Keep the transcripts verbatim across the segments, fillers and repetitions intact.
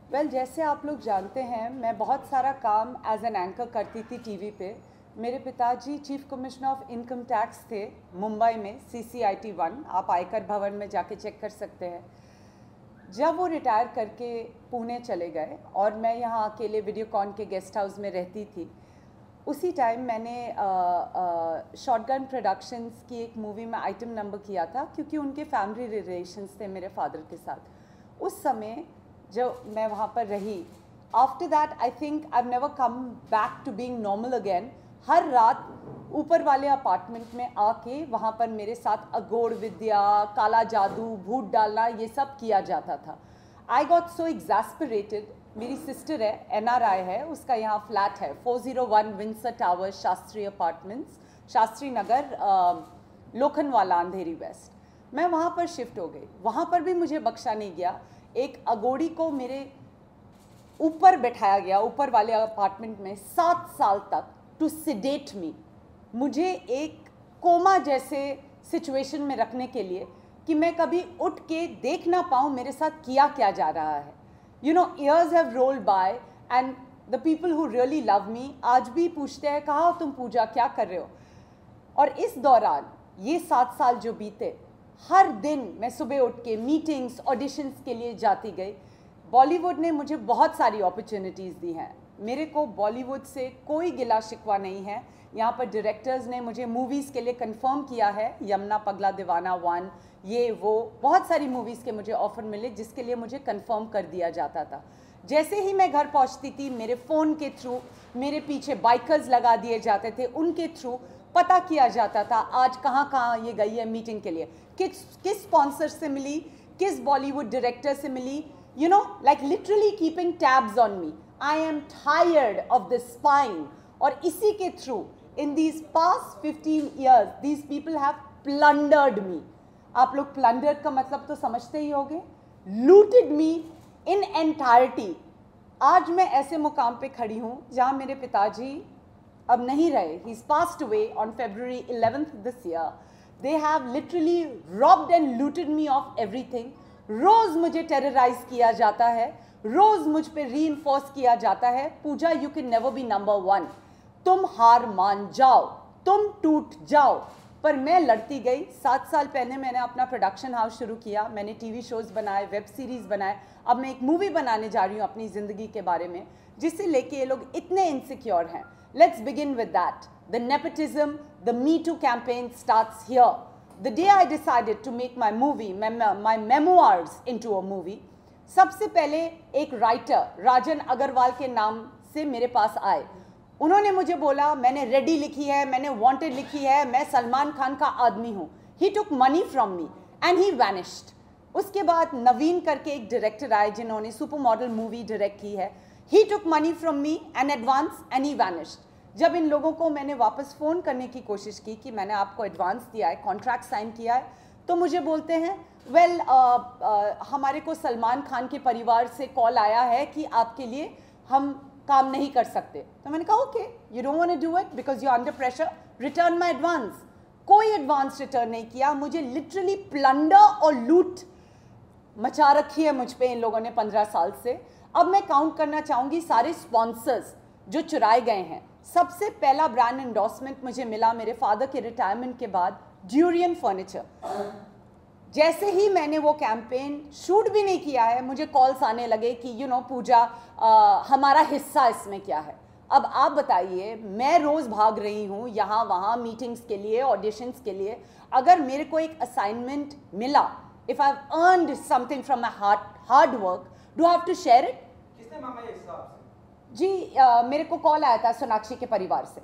Well well, जैसे आप लोग जानते हैं, मैं बहुत सारा काम एज एन एंकर करती थी टीवी पे। मेरे पिताजी chief commissioner of income tax थे मुंबई में, सी सी आई टी वन, आप आयकर भवन में जाके चेक कर सकते हैं। जब वो रिटायर करके पुणे चले गए और मैं यहाँ अकेले वीडियोकॉन के गेस्ट हाउस में रहती थी, उसी टाइम मैंने शॉटगन प्रोडक्शंस की एक मूवी में आइटम नंबर किया था, क्योंकि उनके फैमिली रिलेशंस थे मेरे फादर के साथ। उस समय जो मैं वहाँ पर रही, after that I think I have never come back to being normal again. हर रात ऊपर वाले अपार्टमेंट में आके वहाँ पर मेरे साथ अघोर विद्या, काला जादू, भूत डालना, ये सब किया जाता था। I got so exasperated. मेरी सिस्टर है, एन आर आई है, उसका यहाँ फ्लैट है four zero one Windsor tower, Shastri apartments, Shastri Nagar, Lokhandwala, Andheri west. मैं वहाँ पर शिफ्ट हो गई। वहाँ पर भी मुझे बख्शा नहीं गया। एक अगोड़ी को मेरे ऊपर बैठाया गया, ऊपर वाले अपार्टमेंट में, सात साल तक, टू सिडेट मी, मुझे एक कोमा जैसे सिचुएशन में रखने के लिए कि मैं कभी उठ के देख ना पाऊँ मेरे साथ किया क्या जा रहा है। You know, years have rolled by and the people who really love me आज भी पूछते हैं, कहाँ हो तुम पूजा, क्या कर रहे हो। और इस दौरान ये सात साल जो बीते, हर दिन मैं सुबह उठ के मीटिंग्स, ऑडिशंस के लिए जाती गई। बॉलीवुड ने मुझे बहुत सारी अपॉर्चुनिटीज़ दी हैं। मेरे को बॉलीवुड से कोई गिला शिकवा नहीं है। यहाँ पर डायरेक्टर्स ने मुझे मूवीज़ के लिए कंफर्म किया है, यमुना पगला दीवाना वन, ये वो बहुत सारी मूवीज़ के मुझे ऑफ़र मिले, जिसके लिए मुझे कंफर्म कर दिया जाता था। जैसे ही मैं घर पहुँचती थी, मेरे फ़ोन के थ्रू मेरे पीछे बाइकर्स लगा दिए जाते थे, उनके थ्रू पता किया जाता था आज कहाँ कहाँ ये गई है मीटिंग के लिए, किस किस स्पॉन्सर से मिली, किस बॉलीवुड डायरेक्टर से मिली, you know, like literally keeping tabs on me. I am tired of this spine. और इसी के through in these past fifteen years these people have plundered me. आप लोग प्लंडर्ड का मतलब तो समझते ही होंगे, लूटेड मी इन एंटायरिटी। आज मैं ऐसे मुकाम पे खड़ी हूँ जहाँ मेरे पिताजी अब नहीं रहे। He is passed away on February eleventh this year. They have literally robbed and looted me of everything. रोज मुझे टेरराइज किया जाता है, रोज मुझ पे रीइंफोर्स किया जाता है, Pooja you can never be number one, तुम हार मान जाओ, तुम टूट जाओ। पर मैं लड़ती गई। सात साल पहले मैंने अपना प्रोडक्शन हाउस शुरू किया, मैंने टीवी शोज़ बनाए, वेब सीरीज़ बनाए। अब मैं एक मूवी बनाने जा रही हूँ अपनी ज़िंदगी के बारे में, जिससे लेके ये लोग इतने इनसिक्योर हैं। Let's begin with that. The nepotism, the me too campaign starts here. The day I decided to make my movie, my, my memoirs into a movie, सबसे पहले एक राइटर राजन अग्रवाल के नाम से मेरे पास आए। उन्होंने मुझे बोला, मैंने रेडी लिखी है, मैंने वांटेड लिखी है, मैं सलमान खान का आदमी हूँ। He took money from me and he vanished. उसके बाद नवीन करके एक डायरेक्टर आए जिन्होंने सुपर मॉडल मूवी डायरेक्ट की है। He took money from me and advance and he vanished. जब इन लोगों को मैंने वापस फ़ोन करने की कोशिश की कि मैंने आपको एडवांस दिया है, कॉन्ट्रैक्ट साइन किया है, तो मुझे बोलते हैं, वेल well, uh, uh, हमारे को सलमान खान के परिवार से कॉल आया है कि आपके लिए हम काम नहीं कर सकते। तो मैंने कहा, okay, you don't want to do it because you under pressure, return my advance. कोई एडवांस रिटर्न नहीं किया। मुझे लिटरली प्लंडर और लूट मचा रखी है मुझ पर इन लोगों ने पंद्रह साल से। अब मैं काउंट करना चाहूँगी सारे स्पॉन्सर्स जो चुराए गए हैं। सबसे पहला ब्रांड एंडोर्समेंट मुझे मिला मेरे फादर के रिटायरमेंट के बाद, ड्यूरियन फर्नीचर। जैसे ही मैंने वो कैंपेन शूट भी नहीं किया है, मुझे कॉल्स आने लगे कि यू नो पूजा, आ, हमारा हिस्सा इसमें क्या है। अब आप बताइए, मैं रोज़ भाग रही हूँ यहाँ वहाँ मीटिंग्स के लिए, ऑडिशंस के लिए। अगर मेरे को एक असाइनमेंट मिला, if I have earned something from my hard hard work, do have to share it. किसने मांगा ये हिस्सा आपसे? जी, आ, मेरे को कॉल आया था सोनाक्षी के परिवार से,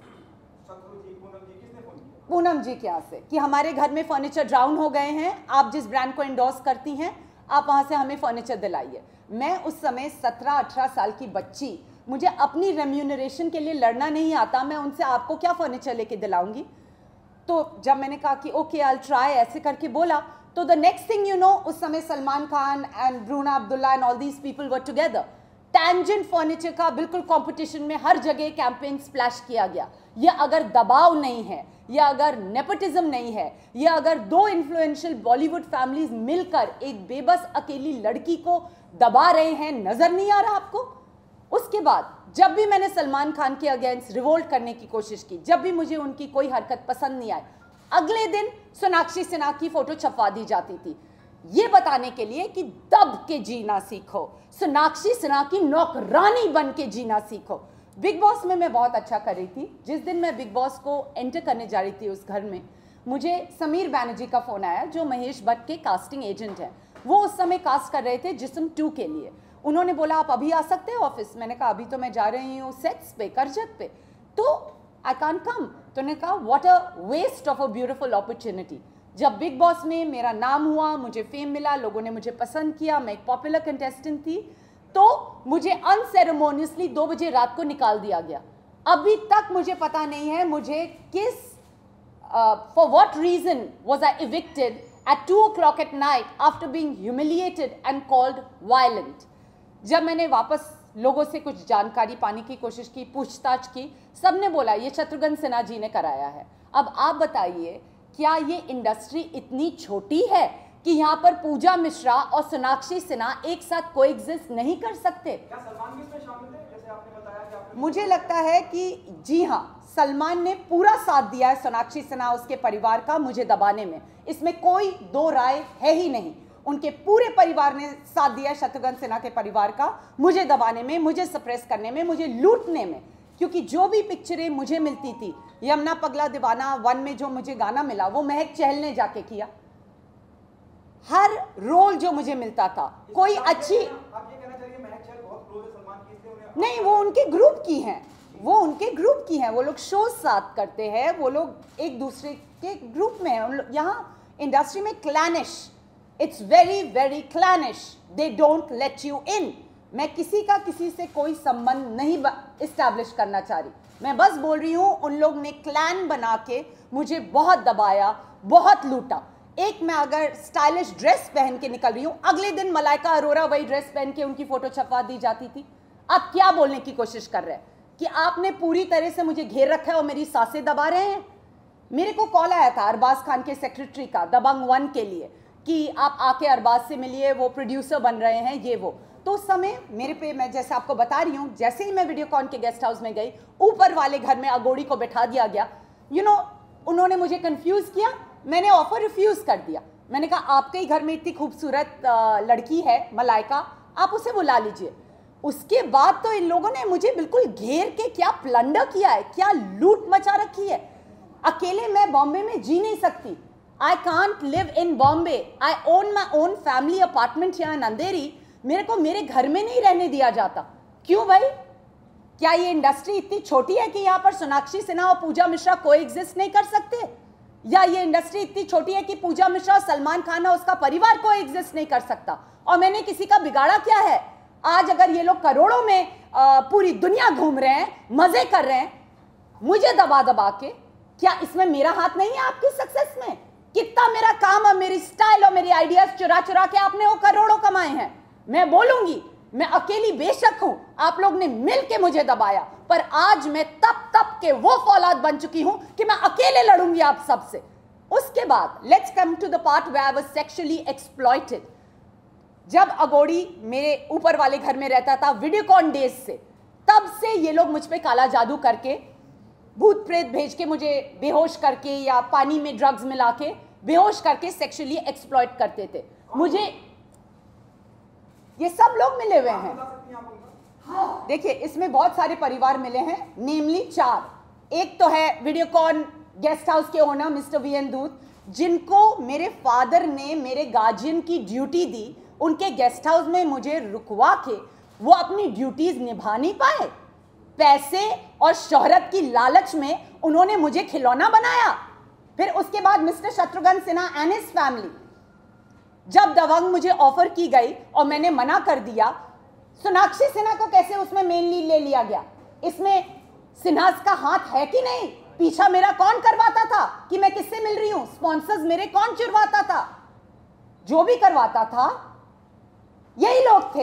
पूनम जी के यहाँ से, कि हमारे घर में फर्नीचर डाउन हो गए हैं, आप जिस ब्रांड को एंडोर्स करती हैं आप वहाँ से हमें फर्नीचर दिलाइए। मैं उस समय सत्रह अठारह साल की बच्ची, मुझे अपनी रेम्यूनरेशन के लिए लड़ना नहीं आता, मैं उनसे आपको क्या फर्नीचर लेके दिलाऊंगी। तो जब मैंने कहा कि ओके आई विल ट्राई, ऐसे करके बोला, तो the next thing you know, उस समय Salman Khan and Bruna Abdullah and all these people were together. Tangent furniture का बिल्कुल कंपटीशन में हर जगह कैंपेन स्प्लैश किया गया। ये अगर दबाव नहीं है, या अगर नेपोटिज्म नहीं है, या अगर दो इन्फ्लुएंशियल बॉलीवुड फैमिलीज मिलकर एक बेबस अकेली लड़की को दबा रहे हैं, नजर नहीं आ रहा आपको? उसके बाद जब भी मैंने सलमान खान के अगेंस्ट रिवोल्ट करने की कोशिश की, जब भी मुझे उनकी कोई हरकत पसंद नहीं आई, अगले दिन सोनाक्षी सिन्हा की फोटो छपवा दी जाती थी, ये बताने के लिए कि दब के जीना सीखो, सोनाक्षी सिन्हा की नौकरानी बन के जीना सीखो। बिग बॉस में मैं बहुत अच्छा कर रही थी। जिस दिन मैं बिग बॉस को एंटर करने जा रही थी उस घर में, मुझे समीर बैनर्जी का फोन आया, जो महेश भट्ट के कास्टिंग एजेंट हैं। वो उस समय कास्ट कर रहे थे जिस्म टू के लिए। उन्होंने बोला आप अभी आ सकते हो ऑफिस? मैंने कहा अभी तो मैं जा रही हूँ सेट्स पे, करजत पे, तो आई कांट कम। तो उन्होंने कहा what a waste of a beautiful opportunity. जब बिग बॉस में मेरा नाम हुआ, मुझे फेम मिला, लोगों ने मुझे पसंद किया, मैं एक पॉपुलर कंटेस्टेंट थी, तो मुझे अनसेरेमोनियसली दो बजे रात को निकाल दिया गया। अभी तक मुझे पता नहीं है मुझे किस for what reason was I evicted at two o'clock at night after being humiliated and called violent. जब मैंने वापस लोगों से कुछ जानकारी पाने की कोशिश की, पूछताछ की, सबने बोला ये शत्रुघ्न सिन्हा जी ने कराया है। अब आप बताइए, क्या ये इंडस्ट्री इतनी छोटी है कि यहाँ पर पूजा मिश्रा और सोनाक्षी सिन्हा एक साथ कोएग्जिस्ट नहीं कर सकते? क्या सलमान भी इसमें शामिल थे, जैसे आपने बताया कि आपने... मुझे लगता है कि जी हाँ, सलमान ने पूरा साथ दिया है सोनाक्षी सिन्हा उसके परिवार का मुझे दबाने में, इसमें कोई दो राय है ही नहीं। उनके पूरे परिवार ने साथ दिया है शत्रुघ्न सिन्हा के परिवार का मुझे दबाने में, मुझे सप्रेस करने में, मुझे लूटने में। क्योंकि जो भी पिक्चरें मुझे मिलती थी, यमुना पगला दीवाना वन में जो मुझे गाना मिला वो महक चहल ने जाके किया। हर रोल जो मुझे मिलता था, कोई अच्छी, आप ये कहना चाहिए महक चहल बहुत क्लोज है सलमान की, इसलिए उन्हें... नहीं, वो उनके ग्रुप की हैं, वो उनके ग्रुप की हैं, वो लोग शो साथ करते हैं, वो लोग एक दूसरे के ग्रुप में हैं। यहाँ इंडस्ट्री में clannish, it's very very clannish, they don't let you in. मैं किसी का किसी से कोई संबंध नहीं इस्टेब्लिश करना चाह रही, मैं बस बोल रही हूँ उन लोग ने क्लैन बना के मुझे बहुत दबाया, बहुत लूटा। एक मैं अगर स्टाइलिश ड्रेस पहन के निकल रही हूँ, अगले दिन मलाइका अरोरा वही ड्रेस पहन के उनकी फोटो छपवा दी जाती थी। आप क्या बोलने की कोशिश कर रहे हैं कि आपने पूरी तरह से मुझे घेर रखा है और मेरी सांसें दबा रहे हैं? मेरे को कॉल आया था अरबाज खान के सेक्रेटरी का दबंग वन के लिए कि आप आके अरबाज से मिलिए, वो प्रोड्यूसर बन रहे हैं, ये वो। तो उस समय मेरे पे, मैं जैसे आपको बता रही हूँ, जैसे ही मैं वीडियोकॉन के गेस्ट हाउस में गई, ऊपर वाले घर में अगोड़ी को बैठा दिया गया। यू you नो know, उन्होंने मुझे कंफ्यूज किया, मैंने ऑफर रिफ्यूज कर दिया। मैंने कहा आपके ही घर में इतनी खूबसूरत लड़की है मलाइका, आप उसे बुला लीजिए। उसके बाद तो इन लोगों ने मुझे बिल्कुल घेर के क्या प्लंडर किया है, क्या लूट मचा रखी है। अकेले मैं बॉम्बे में जी नहीं सकती। I can't live in Bombay, I own my own family apartment यहाँ इन अंधेरी। मेरे को मेरे घर में नहीं रहने दिया जाता। क्यों भाई? क्या ये इंडस्ट्री इतनी छोटी है कि यहाँ पर सोनाक्षी सिन्हा और पूजा मिश्रा कोएग्जिस्ट नहीं कर सकते? या ये इंडस्ट्री इतनी छोटी है कि पूजा मिश्रा और सलमान खान और उसका परिवार कोएग्जिस्ट नहीं कर सकता? और मैंने किसी का बिगाड़ा क्या है? आज अगर ये लोग करोड़ों में आ, पूरी दुनिया घूम रहे हैं, मजे कर रहे हैं, मुझे दबा दबा के, क्या इसमें मेरा हाथ नहीं है आपकी सक्सेस में? कितना मेरा काम और मेरी स्टाइल और मेरी आइडियाज चुरा चुरा के आपने वो करोड़ों कमाए हैं। मैं बोलूंगी, मैं अकेली बेशक हूं, आप लोग ने मिल के मुझे दबाया, पर आज मैं तप तप के वो फौलाद बन चुकी हूं कि मैं अकेले लड़ूंगी आप सबसे। उसके बाद let's come to the part where I was sexually exploited. जब अगोड़ी मेरे ऊपर वाले घर में रहता था वीडियोकॉन डेज से, तब से ये लोग मुझ पे काला जादू करके, भूत प्रेत भेज के, मुझे बेहोश करके या पानी में ड्रग्स मिला के बेहोश करके सेक्सुअली एक्सप्लॉइट करते थे। मुझे ये सब लोग मिले हुए हैं। देखिए, इसमें बहुत सारे परिवार मिले हैं, नेमली चार। एक तो है वीडियोकॉन गेस्ट हाउस के owner mister V N Dhoot, जिनको मेरे फादर ने मेरे गार्जियन की ड्यूटी दी। उनके गेस्ट हाउस में मुझे रुकवा के वो अपनी ड्यूटीज निभा नहीं पाए। पैसे और शोहरत की लालच में उन्होंने मुझे खिलौना बनाया। फिर उसके बाद mister Shatrughan Sinha and his family, जब दबंग मुझे ऑफर की गई और मैंने मना कर दिया, सोनाक्षी सिन्हा को कैसे उसमें मेन लीड ले लिया गया? इसमें सिन्हास का हाथ है कि नहीं? पीछा मेरा कौन करवाता था कि मैं किससे मिल रही हूं? स्पॉन्सर्स मेरे कौन चुरवाता था? जो भी करवाता था यही लोग थे।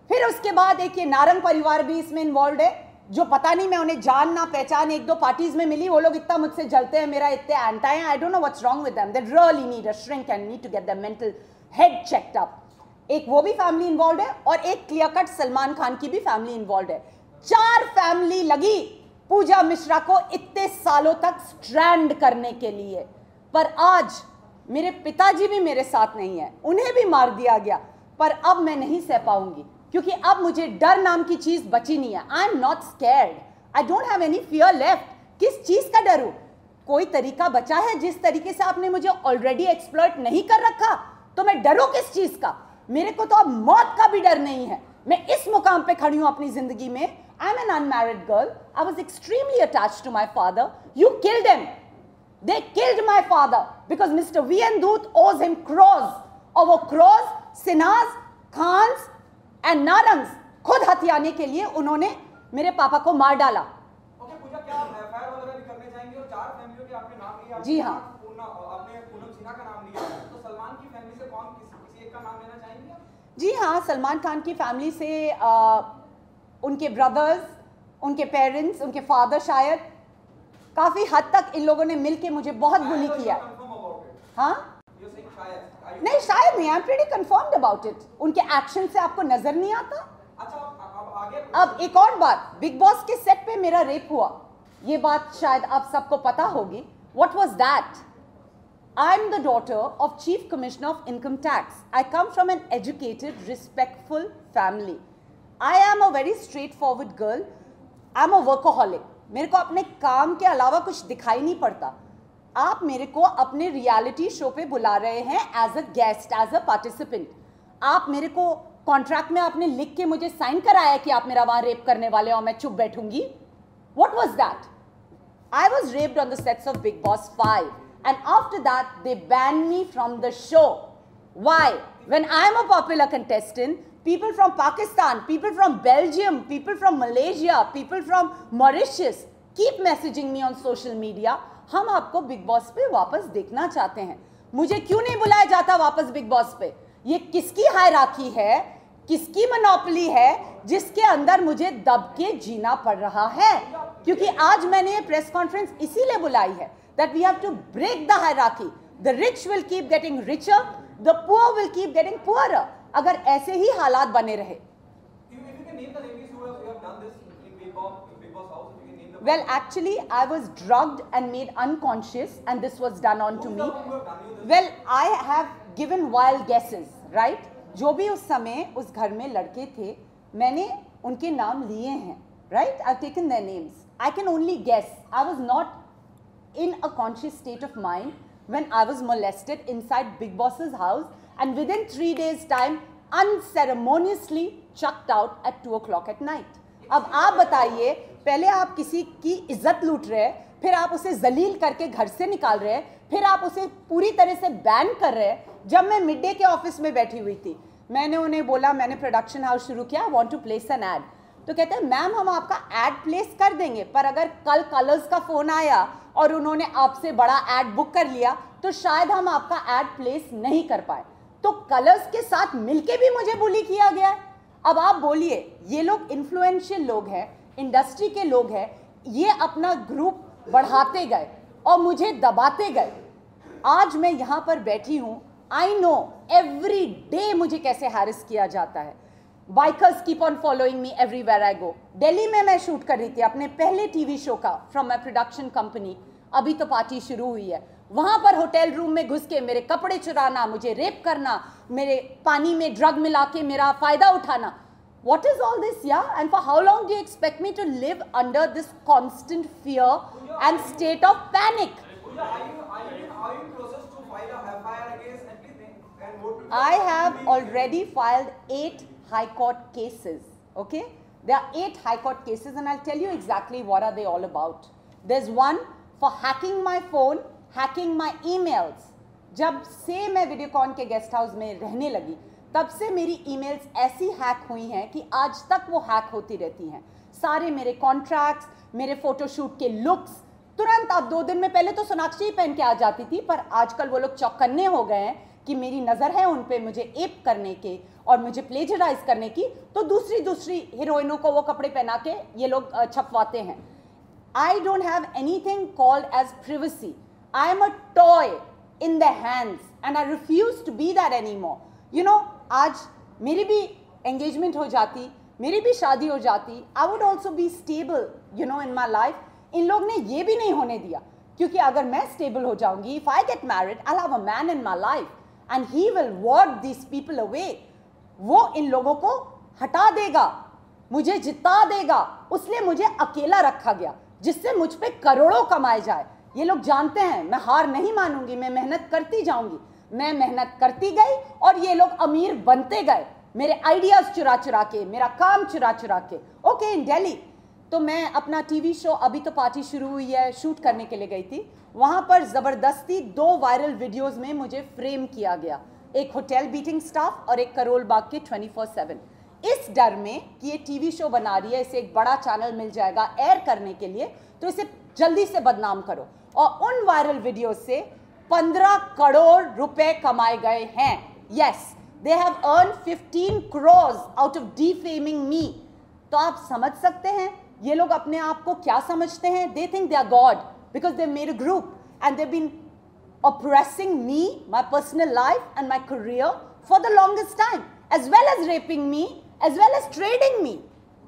फिर उसके बाद एक ये नारंग परिवार भी इसमें इन्वॉल्व है, जो पता नहीं मैं उन्हें जान ना पहचान एक दो पार्टीज में मिली, वो लोग इतना मुझसे जलते हैं, मेरा इतने एंटी हैं, I don't know what's wrong with them, they really need a shrink and need to get their mental head checked up. एक वो भी फैमिली इन्वॉल्व है और एक क्लियर कट सलमान खान की भी फैमिली इन्वॉल्व है। चार फैमिली लगी पूजा मिश्रा को इतने सालों तक स्ट्रैंड करने के लिए, पर आज मेरे पिताजी भी मेरे साथ नहीं है, उन्हें भी मार दिया गया। पर अब मैं नहीं सह पाऊंगी, क्योंकि अब मुझे डर नाम की चीज बची नहीं है। I am not scared, I don't have any fear left. किस चीज का डर हूं? कोई तरीका बचा है जिस तरीके से आपने मुझे ऑलरेडी एक्सप्लॉइट नहीं कर रखा, तो मैं डरूं किस चीज का? मेरे को तो अब मौत का भी डर नहीं है। मैं इस मुकाम पे खड़ी हूं अपनी जिंदगी में। I am an unmarried girl, I was extremely attached to my father, you killed him, they killed my father because mister V N Dhoot owes him crores, और वो क्रॉस सिन्हास, खान्स एंड नारंग्स खुद हथियाने के लिए उन्होंने मेरे पापा को मार डाला। ओके पूजा, क्या आप एफआईआर वगैरह भी करने चाहेंगे? और चार फैमिलियों के आपने नाम लिया, जी हाँ, आपने पूनम सिन्हा का नाम लिया, तो सलमान की फैमिली से कौन किसी, किसी एक का नाम लेना चाहेंगे आप? जी हाँ, सलमान खान की फैमिली से आ, उनके ब्रदर्स, उनके पेरेंट्स, उनके फादर, शायद काफी हद तक इन लोगों ने मिलके मुझे बहुत बुली किया। हाँ नहीं, शायद नहीं, I am pretty confirmed about it. उनके एक्शन से आपको नजर नहीं आता? अच्छा, अब आगे अब एक और बात, बिग बॉस के सेट पे मेरा रेप हुआ, ये बात शायद आप सबको पता होगी। What was that? I am the daughter of Chief Commissioner of Income Tax. I come from an educated, respectful family. I am a very straightforward girl. I am a workaholic. मेरे को अपने काम के अलावा कुछ दिखाई नहीं पड़ता। आप मेरे को अपने रियलिटी शो पे बुला रहे हैं as a guest, as a participant. आप मेरे को कॉन्ट्रैक्ट में आपने लिख के मुझे साइन कराया कि आप मेरा वहां रेप करने वाले हो और मैं चुप बैठूंगी? What was that? I was raped on the sets of Big Boss five. And after that, they banned me from the show. Why? When I am a popular contestant, people from Pakistan, people from Belgium, people from Malaysia, people from Mauritius keep messaging me on social media. हम आपको big boss पे वापस देखना चाहते हैं। मुझे क्यों नहीं बुलाया जाता वापस बिग बॉस पे? ये किसकी हायरार्की है, किसकी मोनोपोली है जिसके अंदर मुझे दब के जीना पड़ रहा है? क्योंकि आज मैंने ये प्रेस कॉन्फ्रेंस इसीलिए बुलाई है that we have to break the hierarchy. The rich will keep getting richer, the poor will keep getting poorer. अगर ऐसे ही हालात बने रहे। Well, actually, I was drugged and made unconscious, and this was done on to me. Well, I have given wild guesses, right? जो भी उस समय उस घर में लड़के थे, मैंने उनके नाम लिए हैं, right? I've taken their names. I can only guess. I was not in a conscious state of mind when I was molested inside Big Boss's house, and within three days time unceremoniously chucked out at two o'clock at night. अब आप बताइए, पहले आप किसी की इज्जत लूट रहे हैं, फिर आप उसे जलील करके घर से निकाल रहे हैं, फिर आप उसे पूरी तरह से बैन कर रहे हैं। जब मैं मिड डे के ऑफिस में बैठी हुई थी, मैंने उन्हें बोला मैंने प्रोडक्शन हाउस शुरू किया, want to place an ad. तो कहते हैं मैम हम आपका एड प्लेस कर देंगे, पर अगर कल कलर्स का फोन आया और उन्होंने आपसे बड़ा एड बुक कर लिया तो शायद हम आपका एड प्लेस नहीं कर पाए। तो कलर्स के साथ मिलके भी मुझे बुली किया गया है। अब आप बोलिए, ये लोग इन्फ्लुएंशियल लोग हैं, इंडस्ट्री के लोग हैं, ये अपना ग्रुप बढ़ाते गए और मुझे दबाते गए। आज मैं यहाँ पर बैठी हूँ, आई नो एवरी डे मुझे कैसे हैरिस किया जाता है। Bikers keep on following me everywhere I go. Delhi में मैं शूट कर रही थी अपने पहले टीवी शो का फ्रॉम माई प्रोडक्शन कंपनी, अभी तो पार्टी शुरू हुई है। वहां पर होटल रूम में घुस के मेरे कपड़े चुराना, मुझे रेप करना, मेरे पानी में ड्रग मिला के मेरा फायदा उठाना। What is all this, yeah? And for how long do you expect me to live under this constant fear and state of panic? I have already filed eight high court cases, okay? There are eight high court cases and I'll tell you exactly what are they all about. There's one for hacking my phone, hacking my emails. जब से मैं वीडियोकॉन के guest house में रहने लगी, तब से मेरी ईमेल्स ऐसी हैक हुई हैं कि आज तक वो हैक होती रहती हैं। सारे मेरे कॉन्ट्रैक्ट्स, मेरे फोटोशूट के लुक्स, तुरंत अब दो दिन में पहले तो सोनाक्षी पहन के आ जाती थी, पर आजकल वो लोग चौकन्ने हो गए हैं कि मेरी नज़र है उन पे मुझे एप करने के, और मुझे प्लेजराइज करने की, तो दूसरी दूसरी हीरोइनों को वो कपड़े पहना के ये लोग छपवाते हैं. I don't have anything called as privacy. I am a toy in their hands and I refuse to be that anymore. You know, आज मेरी भी engagement हो जाती, मेरी भी शादी हो जाती, I would also be stable, you know, in my life. इन लोग ने ये भी नहीं होने दिया, क्योंकि अगर मैं stable हो जाऊंगी, if I get married, I'll have a man in my life and he will ward these people away. वो इन लोगों को हटा देगा, मुझे जिता देगा, उसलिए मुझे अकेला रखा गया, जिससे मुझ पे करोड़ों कमाए जाए. ये लोग जानते हैं मैं हार नहीं मानूंगी, मैं मेहनत करती जाऊंगी. मैं मेहनत करती गई और ये लोग अमीर बनते गए, मेरे आइडियाज चुरा चुरा के, मेरा काम चुरा चुरा के. ओके, इन दिल्ली तो मैं अपना टीवी शो, अभी तो पार्टी शुरू हुई है, शूट करने के लिए गई थी. वहां पर जबरदस्ती दो वायरल वीडियोस में मुझे फ्रेम किया गया, एक होटल बीटिंग स्टाफ और एक करोल बाग के ट्वेंटी फोर सेवन. इस डर में कि ये टीवी शो बना रही है, इसे एक बड़ा चैनल मिल जाएगा एयर करने के लिए, तो इसे जल्दी से बदनाम करो. और उन वायरल वीडियो से पंद्रह करोड़ रुपए कमाए गए हैं. Yes, they have earn fifteen crore out of defaming me. तो आप समझ सकते हैं ये लोग अपने आप को क्या समझते हैं. They think they are god because they made a group and they been oppressing me, my personal life and my career for the longest time, as well as raping me, as well as trading me.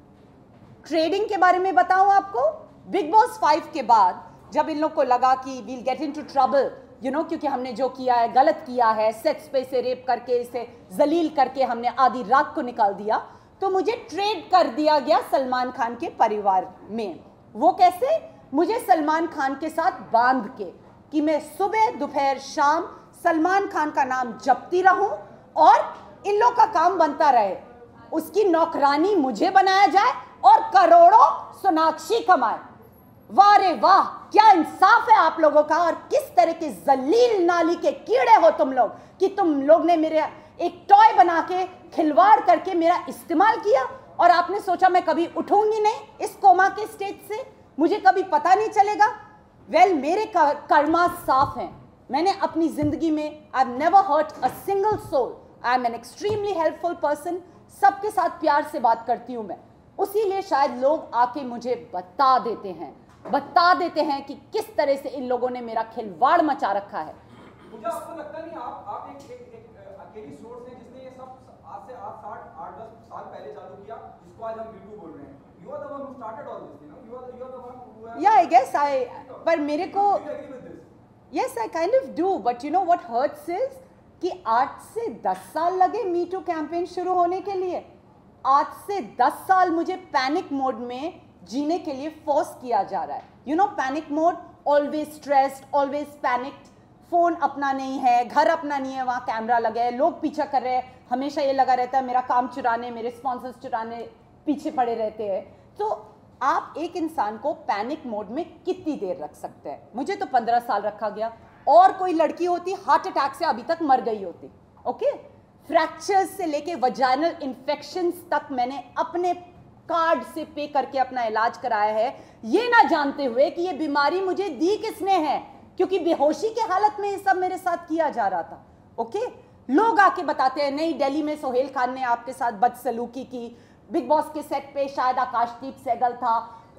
Trading के बारे में बताऊं आपको, big boss five के बाद जब इन लोग को लगा कि we'll get into trouble, you know, क्योंकि हमने जो किया है गलत किया है, सेक्स पे से रेप करके, इसे जलील करके हमने आधी रात को निकाल दिया, तो मुझे ट्रेड कर दिया गया सलमान खान के परिवार में. वो कैसे? मुझे सलमान खान के साथ बांध के कि मैं सुबह दोपहर शाम सलमान खान का नाम जपती रहूं और इन लोग का काम बनता रहे, उसकी नौकरानी मुझे बनाया जाए और करोड़ों सोनाक्षी कमाए. वाह रे वाह, क्या इंसाफ है आप लोगों का. और किस तरह के जलील नाली के कीड़े हो तुम लोग कि तुम लोग ने मेरे एक टॉय बना के खिलवाड़ करके मेरा इस्तेमाल किया और आपने सोचा मैं कभी उठूंगी नहीं इस कोमा के स्टेज से, मुझे कभी पता नहीं चलेगा. वेल well, मेरे कर्मा साफ हैं. मैंने अपनी जिंदगी में I have never hurt a single soul. I am an extremely helpful person. सबके साथ प्यार से बात करती हूँ मैं. उसीलिए शायद लोग आके मुझे बता देते हैं बता देते हैं कि किस तरह से इन लोगों ने मेरा खिलवाड़ मचा रखा है. मुझे आपको लगता नहीं आप आप एक एक, एक अकेली सोर्स हैं जिसने ये सब आज से आठ साठ आठ दस साल पहले चालू किया, जिसको आज हम मीटू बोल रहे हैं. You are the one who started all this, you know. You are you are the one who. Have yeah, I guess I. पर मेरे को. Do you agree with this? Yes, I kind of do, but you know what hurts is कि आठ से दस साल लगे me too campaign शुरू होने के लिए. आठ से दस साल मुझे पैनिक मोड में जीने के लिए फोर्स किया जा रहा है. You know, panic mode, always stressed, always panicked. Phone अपना नहीं है, घर अपना नहीं है, वहाँ कैमरा लगा है, लोग पीछा कर रहे हैं, हमेशा ये लगा रहता है मेरा काम चुराने, मेरे स्पॉन्सर्स चुराने पीछे पड़े रहते हैं. तो आप एक इंसान को पैनिक मोड में कितनी देर रख सकते हैं? मुझे तो पंद्रह साल रखा गया. और कोई लड़की होती हार्ट अटैक से अभी तक मर गई होती. ओके, फ्रैक्चर्स से लेके वजाइनल इन्फेक्शंस तक मैंने अपने कार्ड से पे करके अपना इलाज कराया है, ये ना जानते हुए कि ये बीमारी मुझे दी किसने है, क्योंकि बेहोशी की हालत में ये सब मेरे साथ किया जा रहा था. ओके, लोग आके बताते हैं नहीं दिल्ली में सोहेल खान ने आपके साथ बदसलूकी की, बिग बॉस के सेट पे शायद आकाशदीप सहगल था,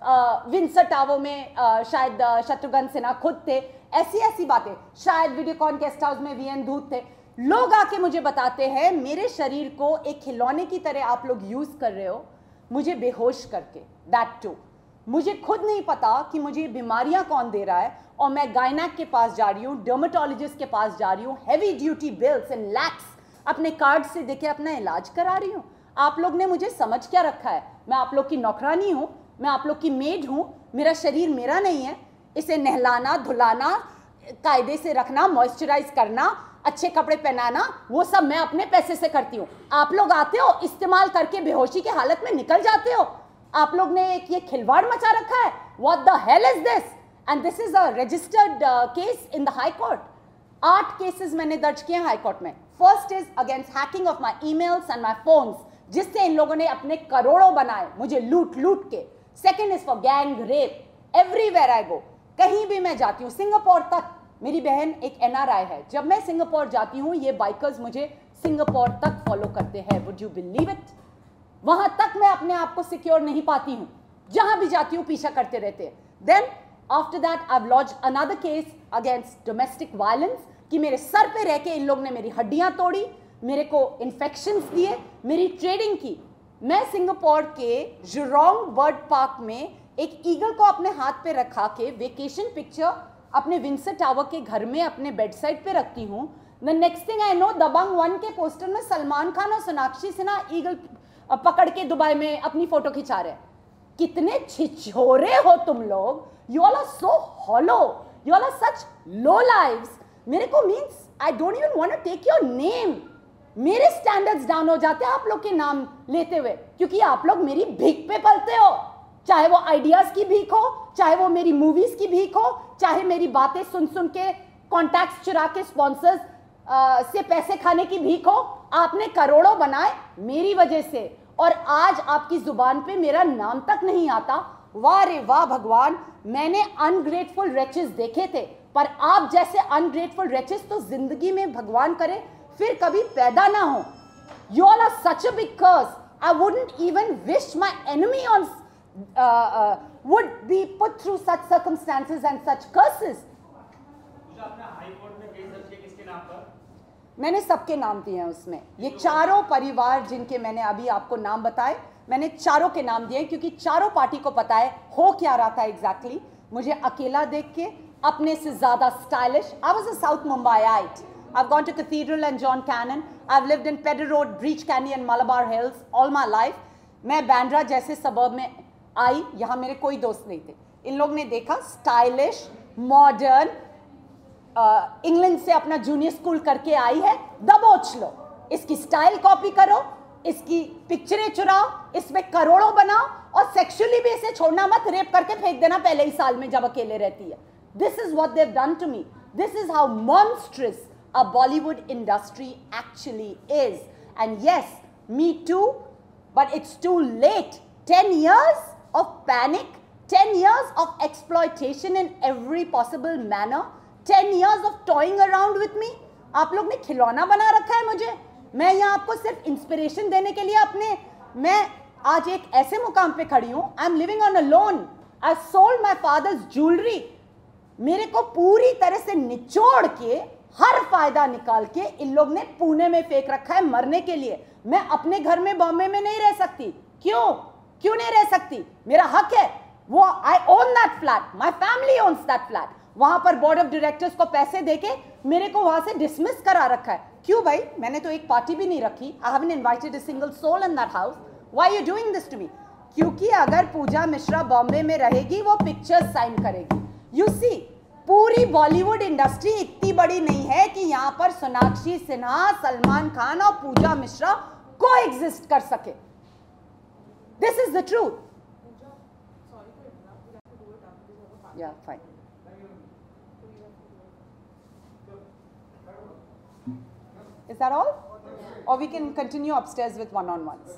विंसर टावर में आ, शायद शत्रुघ्न सिन्हा खुद थे. ऐसी ऐसी बातें, शायद वीडियोकॉन गेस्ट हाउस में वीएन धूत थे. लोग आके मुझे बताते हैं मेरे शरीर को एक खिलौने की तरह आप लोग यूज कर रहे हो, मुझे बेहोश करके. दैट टू मुझे खुद नहीं पता कि मुझे बीमारियां कौन दे रहा है, और मैं गायनेक के पास जा रही हूँ, डर्मेटोलॉजिस्ट के पास जा रही हूँ, heavy duty bills and lakhs अपने कार्ड से देके अपना इलाज करा रही हूँ. आप लोग ने मुझे समझ क्या रखा है? मैं आप लोग की नौकरानी हूँ, मैं आप लोग की मेड हूँ. मेरा शरीर मेरा नहीं है, इसे नहलाना, धुलाना, कायदे से रखना, मॉइस्चराइज करना, अच्छे कपड़े पहनाना, वो सब मैं अपने पैसे से करती हूँ. आप लोग आते हो, इस्तेमाल करके बेहोशी की हालत में निकल जाते हो. आप लोग ने एक ये खिलवाड़ मचा रखा है. What the hell is this? And this is a registered case in the high court. आठ केसेस मैंने दर्ज किए हाई कोर्ट में. First is against hacking of my emails and my phones, जिससे इन लोगों ने अपने करोड़ों बनाए मुझे लूट लूट के. Second is for gang rape. Everywhere I go, कहीं भी मैं जाती हूँ, सिंगापुर तक मेरी बहन एक एन आर आई है, जब मैं सिंगापुर जाती हूँ ये बाइकर्स मुझे सिंगापुर तक फॉलो करते हैं। Would you believe it? वहां तक मैं अपने आप को सिक्योर नहीं पाती हूँ, जहां भी जाती हूँ पीछा करते रहते हैं। Then after that I have launched another case against domestic violence कि मेरे सर पे रह के इन लोग ने मेरी हड्डियां तोड़ी, मेरे को इन्फेक्शंस दिए, मेरी ट्रेडिंग की। मैं सिंगापुर के जुरोंग बर्ड पार्क में एक ईगल को अपने हाथ पे रखा के वेकेशन पिक्चर अपने विंसर टावर के घर में अपने बेड साइड पे रखती हूँ। The next thing I know, Dabangg one के पोस्टर में सलमान खान और सोनाक्षी सिन्हा ईगल पकड़ के दुबई में अपनी फोटो खिंचा रहे हैं। कितने छिछोरे हो तुम लोग, you all are so hollow, you all are such low lives. मेरे को means I don't even want to take your name. मेरे स्टैंडर्ड्स डाउन हो जाते हैं आप लोग के नाम लेते हुए, क्योंकि आप लोग मेरी भीख पे पलते हो, चाहे वो आइडियाज की भीख हो, चाहे वो मेरी मूवीज की भीख हो, चाहे मेरी बातें सुन सुन के कॉन्टैक्ट्स चुरा के स्पॉन्सर्स से पैसे खाने की भीख हो। आपने करोड़ों बनाए मेरी वजह से, और आज आपकी जुबान पे मेरा नाम तक नहीं आता। वाह रे वाह भगवान, मैंने अनग्रेटफुल रेचेस देखे थे, पर आप जैसे अनग्रेटफुल रेचेस तो जिंदगी में भगवान करे फिर कभी पैदा ना हो। You all are such a big curse. I wouldn't even wish my enemy on would be put through such circumstances and such curses. आपने हाई कोर्ट में केस दर्ज किया, किसके नाम पर? मैंने सबके नाम दिए हैं उसमें। ये चारों परिवार जिनके मैंने अभी आपको नाम बताए, मैंने चारों के नाम दिए, क्योंकि चारों पार्टी को पता है हो क्या रहा था एग्जैक्टली exactly। मुझे अकेला देख के अपने से ज्यादा stylish. I was a south Mumbaiite. I've gone to Cathedral and John Cannon. I've lived in Pedder Road, Breach Candy and Malabar Hills all my life. मैं बैंड्रा जैसे सबर्ब में आई, यहाँ मेरे कोई दोस्त नहीं थे। इन लोग ने देखा स्टाइलिश, मॉडर्न, इंग्लैंड से अपना जूनियर स्कूल करके आई है, दबोच लो, इसकी स्टाइल कॉपी करो, इसकी पिक्चरें चुराओ, इसमें करोड़ों बनाओ, और सेक्सुअली भी इसे छोड़ना मत, रेप करके फेंक देना पहले ही साल में जब अकेले रहती है। This is what they have done to me. This is how monstrous a Bollywood industry actually is. And yes, me too, but it's too late. ten years of panic, ten years of exploitation in every possible manner, ten years of toying around with me. आप लोग ने खिलौना बना रखा है मुझे। मैं यहाँ आपको सिर्फ इंस्पिरेशन देने के लिए अपने, मैं आज एक ऐसे मुकाम पे खड़ी हूँ। I am living on a loan. I sold my father's jewellery. मेरे को पूरी तरह से निचोड़ के हर फायदा निकाल के इन लोग ने पुणे में फेंक रखा है मरने के लिए। मैं अपने घर में बॉम्बे में नहीं रह सकती। क्यों क्यों नहीं रह सकती? मेरा हक है वो। I own that flat, my family owns that flat. वहां पर बोर्ड ऑफ डायरेक्टर्स को पैसे देके मेरे को वहां से डिसमिस करा रखा है। क्यों भाई? मैंने तो एक पार्टी भी नहीं रखी। I haven't invited a single soul in that house. Why you doing this to me? क्योंकि अगर पूजा मिश्रा बॉम्बे में रहेगी वो पिक्चर्स साइन करेगी। यू सी, पूरी बॉलीवुड इंडस्ट्री इतनी बड़ी नहीं है कि यहाँ पर सोनाक्षी सिन्हा, सलमान खान और पूजा मिश्रा को एग्जिस्ट कर सके। This is the truth. Yeah fine. Is that all? Or we can continue upstairs with one-on-ones.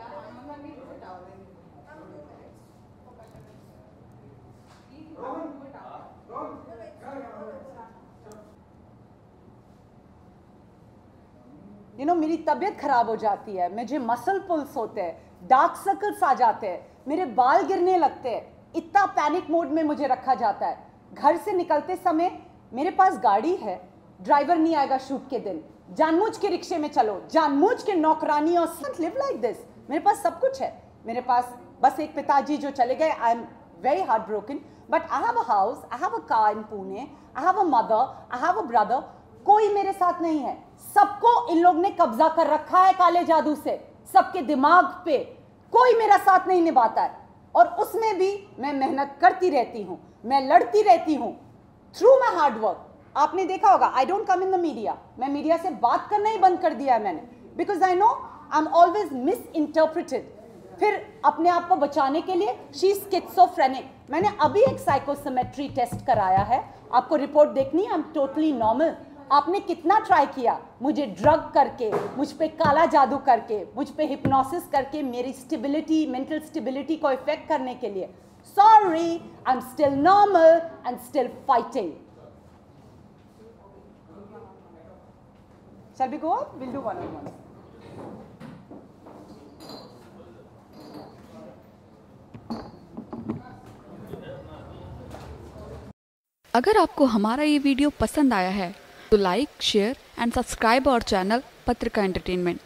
You know मेरी तबीयत खराब हो जाती है, मुझे मसल पुल्स होते हैं, डार्क सर्कल्स आ जाते हैं, मेरे बाल गिरने लगते हैं, इतना पैनिक मोड में मुझे रखा जाता है। घर से निकलते समय मेरे पास गाड़ी है, ड्राइवर नहीं आएगा शूट के दिन, जानबूझ के रिक्शे में चलो, जानबूझ के नौकरानी, और डोंट लिव लाइक दिस। मेरे पास सब कुछ है। मेरे पास बस एक पिताजी जो चले गए। I am very heart broken, but I have a house, I have a car in Pune, I have a mother, I have a brother. कोई मेरे साथ नहीं है। सबको इन लोग ने कब्जा कर रखा है काले जादू से, सबके दिमाग पे। कोई मेरा साथ नहीं निभाता है, और उसमें भी मैं मेहनत करती रहती हूँ, मैं लड़ती रहती हूँ थ्रू माई हार्ड वर्क। आपने देखा होगा, I don't come in the media. मैं मीडिया से बात करना ही बंद कर दिया है मैंने, because I know I am always misinterpreted. फिर अपने आप को बचाने के लिए शी इज स्किज़ोफ्रेनिक। मैंने अभी एक साइकोसिमेट्री टेस्ट कराया है, आपको रिपोर्ट देखनी है। I am totally normal. आपने कितना ट्राई किया मुझे ड्रग करके, मुझ पे काला जादू करके, मुझ पे हिप्नोसिस करके मेरी स्टेबिलिटी, मेंटल स्टेबिलिटी को इफेक्ट करने के लिए। Sorry, I am still normal and still fighting. Shall we go up? We'll do one on one. अगर आपको हमारा ये वीडियो पसंद आया है तो like, share and subscribe our channel Patrika entertainment.